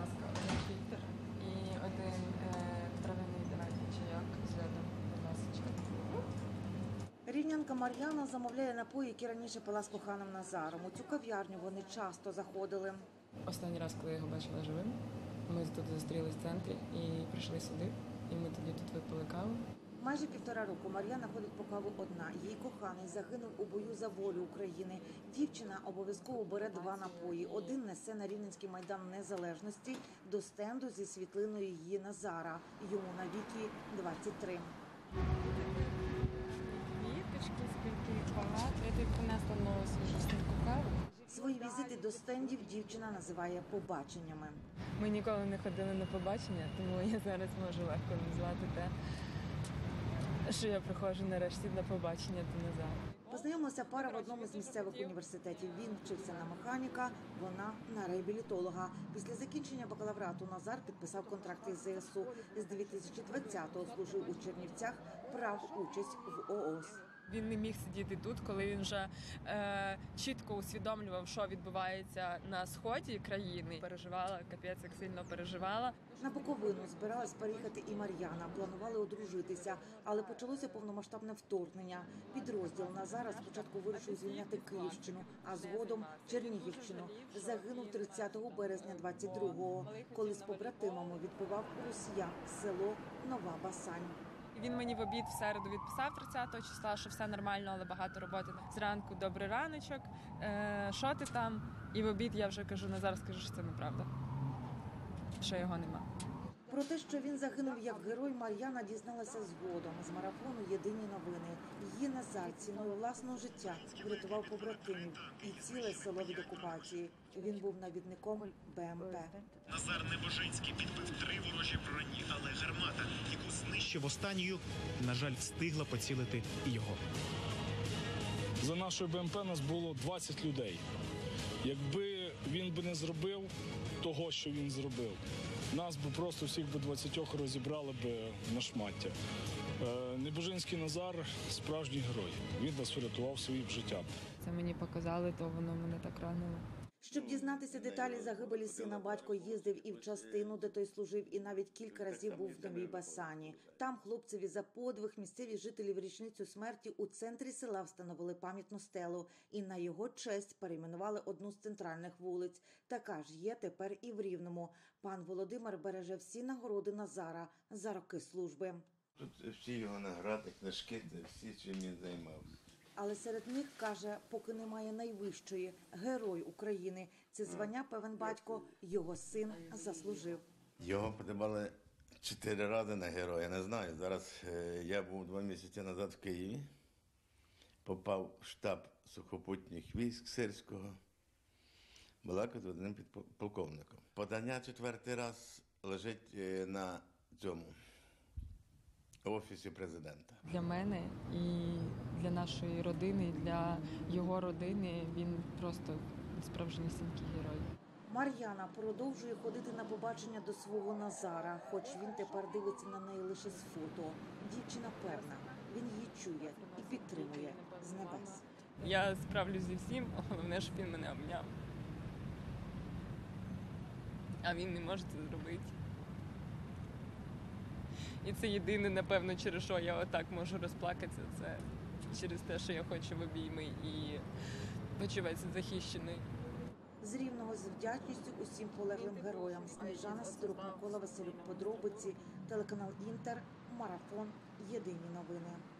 ласка, один фільтр і один трав'яний давайте чайок з льодом, будь ласка. Рівнянка Мар'яна замовляє напої, які раніше пила з коханим Назаром. У цю кав'ярню вони часто заходили. Останній раз, коли я його бачила живим, ми тут зустрілись в центрі і прийшли сюди, і ми тоді тут випили каву. Майже 1,5 року Мар'яна ходить по каву одна. Її коханий загинув у бою за волю України. Дівчина обов'язково бере 2 напої. Один несе на Рівненський майдан Незалежності до стенду зі світлиною її Назара. Йому на віки 23. Віточки, скільки багато. Я тобі принесла нову свіжесеньку каву. Свої візити до стендів дівчина називає побаченнями. Ми ніколи не ходили на побачення, тому я зараз можу легко назвати те, що я приходжу нарешті на побачення до Назара. Познайомилася пара в одному з місцевих університетів. Він вчився на механіка, вона на реабілітолога. Після закінчення бакалаврату Назар підписав контракт із ЗСУ. З 2020-го служив у Чернівцях, брав участь в ООС. Він не міг сидіти тут, коли він вже чітко усвідомлював, що відбувається на сході країни. Переживала, капець, як сильно переживала. На Буковину збиралась переїхати і Мар'яна. Планували одружитися, але почалося повномасштабне вторгнення. Підрозділ Назара спочатку вирішив звільняти Київщину, а згодом Чернігівщину. Загинув 30 березня 22-го, коли з побратимами відбивав росіян село Нова Басань. Він мені в обід в середу відписав 30-го числа, що все нормально, але багато роботи. Зранку добрий раночок, що ти там? І в обід я вже кажу, Назар, скажи, що це неправда, що його нема. Про те, що він загинув як герой, Мар'яна дізналася згодом з марафону «Єдині новини». Її Назар ціною власного життя врятував побратимів і ціле село від окупації. Він був навідником БМП. Назар Небожинський підбив 3 ворожі броні, але гармата, яку знищив останньою, на жаль, встигла поцілити і його. За нашою БМП нас було 20 людей. Якби він би не зробив того, що він зробив, нас би просто всіх би 20 розібрали би на шмаття. Небожинський Назар – справжній герой. Він нас врятував своїм життям. Це мені показали, то воно мене так ранило. Щоб дізнатися деталі загибелі сина, батько їздив і в частину, де той служив, і навіть кілька разів був в Новій Басані. Там хлопцеві за подвиг місцеві жителі в річницю смерті у центрі села встановили пам'ятну стелу. І на його честь перейменували одну з центральних вулиць. Така ж є тепер і в Рівному. Пан Володимир береже всі нагороди Назара за роки служби. Тут всі його награди, книжки, всі, чим він займався. Але серед них, каже, поки немає найвищої – Герой України. Це звання, певен батько, його син заслужив. Його подавали 4 рази на героя, не знаю. Зараз я був 2 місяці назад в Києві, попав в штаб сухопутніх військ Сирського, балакав з одним полковником. Подання 4-й раз лежить на цьому Офісі президента. Для мене і для нашої родини, і для його родини він просто справжнісінький герой. Мар'яна продовжує ходити на побачення до свого Назара, хоч він тепер дивиться на неї лише з фото. Дівчина певна, він її чує і підтримує з небес. Я справлюсь зі всім, головне, щоб він мене обняв. А він не може це зробити. І це єдине, напевно, через що я отак можу розплакатися, це через те, що я хочу в обійми і почуватися захищеною. З Рівного з вдячністю усім полеглим героям. Сніжана Сидорук, Микола Василюк, подробиці, телеканал Інтер, Марафон, Єдині новини.